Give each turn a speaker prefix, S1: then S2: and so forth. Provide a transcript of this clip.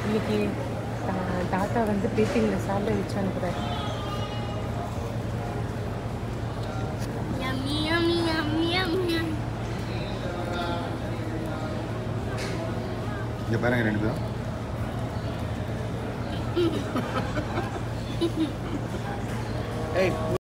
S1: இன்னைக்கு தாத்தா வந்து பேட்டிங்கில் சாப்பிட வச்சு அனுப்புகிறார்.
S2: இங்கே பாருங்க 2 பேரும்.